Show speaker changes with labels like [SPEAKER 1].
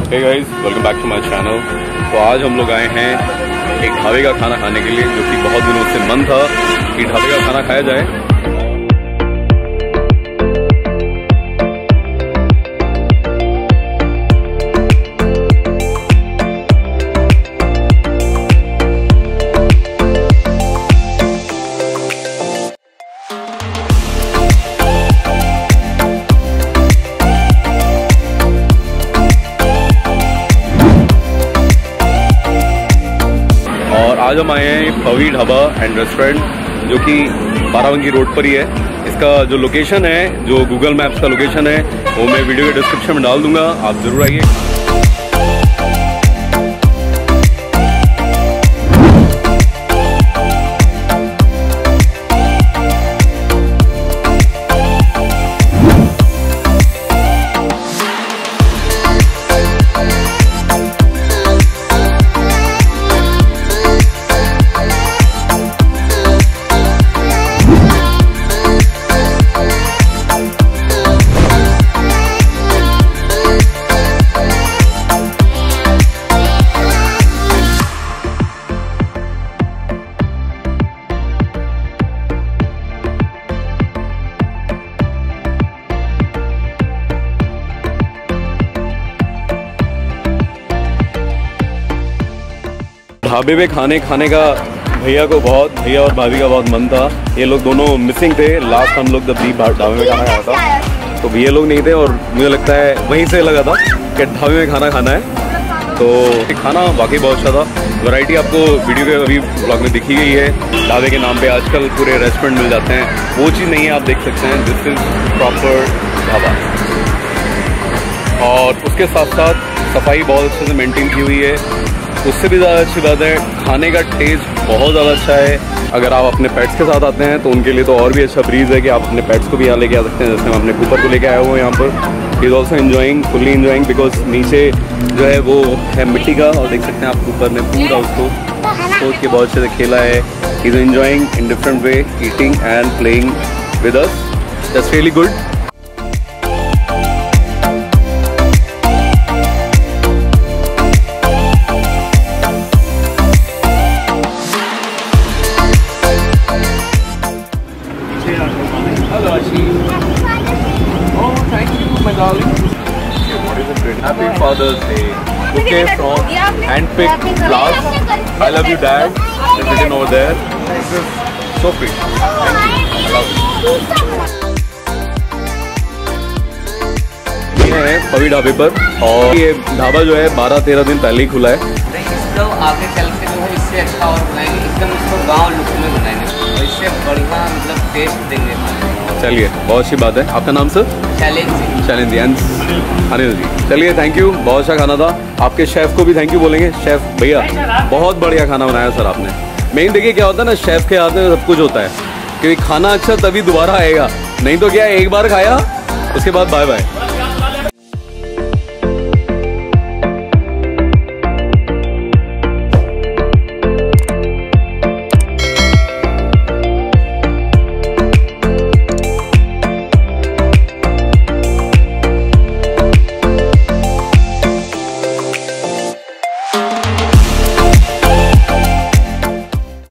[SPEAKER 1] Hey guys, welcome back to my channel. तो आज हम लोग आए हैं एक ढाबे का खाना खाने के लिए, जो कि बहुत दिनों से मन था कि ढाबे का खाना खाया जाए। और आज हम आए हैं पवी ढाबा एंड रेस्टोरेंट, जो कि बाराबंकी रोड पर ही है। इसका जो लोकेशन है, जो गूगल मैप्स का लोकेशन है, वो मैं वीडियो के डिस्क्रिप्शन में डाल दूंगा, आप जरूर आइए। ढाबे पे खाने का भैया और भाभी का बहुत मन था। ये लोग दोनों मिसिंग थे। लास्ट हम लोग जब ढाबे में खाना खाया था तो भैया लोग नहीं थे, और मुझे लगता है वहीं से लगा था कि ढाबे में खाना खाना है। तो खाना वाकई बहुत अच्छा था। वैरायटी आपको वीडियो के अभी ब्लॉग में दिखी गई है। ढाबे के नाम पे आजकल पूरे रेस्टोरेंट मिल जाते हैं, वो चीज़ नहीं है, आप देख सकते हैं। This is proper dhaba. और उसके साथ साथ सफाई बहुत अच्छे से मेंटेन की हुई है। उससे भी ज़्यादा अच्छी बात है, खाने का टेस्ट बहुत ज़्यादा अच्छा है। अगर आप अपने पेट्स के साथ आते हैं तो उनके लिए तो और भी अच्छा ब्रीज है कि आप अपने पेट्स को भी यहाँ लेके आ सकते हैं। जैसे मैं अपने कूपर को लेके आया हुआ हूँ यहाँ पर। He is also enjoying, fully enjoying, because नीचे जो है वो है मिट्टी का, और देख सकते हैं आप कूपर ने पूरा उसको सोच के बहुत अच्छे से खेला है। He is enjoying in different way, eating and playing with us. That's really good. Hello, Ashi. Oh, thank you, my darling. Okay, what is the great? Happy Father's Day. Okay, from handpicked flowers. I love you, Dad. It's written over there. This is so sweet. Thank you. I love you. ये है पवी ढाबे पर, और ये ढाबा जो है 12-13 दिन पहले ही खुला है।
[SPEAKER 2] इसको आगे चल के जो है इससे अच्छा और बनाएंगे, एकदम इसको गांव लुक में बनाएंगे, और इससे बढ़िया मतलब टेस्ट देंगे।
[SPEAKER 1] चलिए, बहुत अच्छी बात है। आपका नाम सर? शैलेंद्र जी, अनिल जी। चलिए, थैंक यू। बहुत अच्छा खाना था। आपके शेफ़ को भी थैंक यू बोलेंगे। शेफ़ भैया, बहुत बढ़िया खाना बनाया सर आपने। मेन देखिए क्या होता है ना, शेफ़ के हाथ में सब कुछ होता है, क्योंकि खाना अच्छा तभी दोबारा आएगा, नहीं तो क्या एक बार खाया उसके बाद बाय बाय।